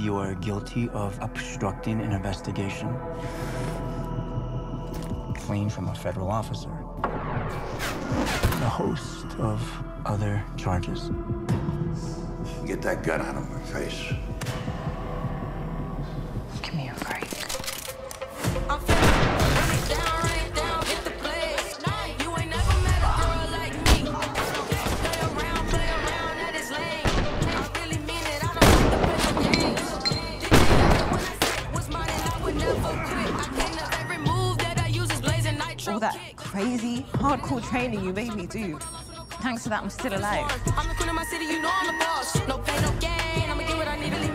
you are guilty of obstructing an investigation, fleeing from a federal officer, and a host of other charges. Get that gun out of my face. Give me a break. All that crazy, hardcore training you made me do. Thanks to that, I'm still alive. I'm the queen of my city, you know I'm the boss. No pain, no gain. I'ma get what I need to leave